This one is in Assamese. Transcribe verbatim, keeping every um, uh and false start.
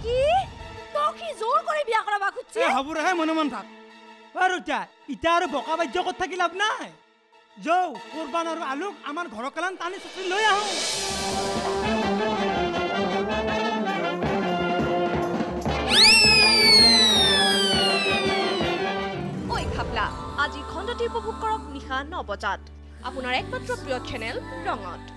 কি তোক কি জোৰ কৰি বিয়া কৰাবা খুজিছে এ হবুৰ হে মনমন থাক আৰু তা ইটা আৰু বকা বাজ্য ক'ত থাকি লাভ নাই যৌ কুৰবান আৰু আলুক আমাৰ ঘৰৰ কালান টানি চুচি লৈ আহোঁ ঐ খাপলা আজি খণ্ডটি উপভোগ কৰক নিশা ন বজাত আপোনাৰ একমাত্ৰ প্ৰিয় চেনেল ৰঙত।